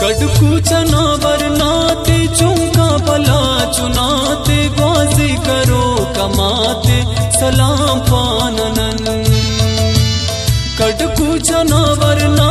कड़कू चनावर नाते चुंका भला चुनाते ग्वाजी करो कमाते सलाम पानन कड़कू चनावर